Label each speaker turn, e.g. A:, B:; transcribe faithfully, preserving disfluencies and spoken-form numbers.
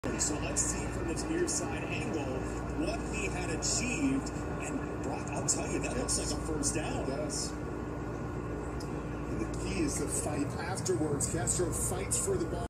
A: So let's see from this near side angle what he had achieved. And Brock, I'll tell you, that looks like a first down.
B: It does. And the key is the fight afterwards. Castro fights for the ball.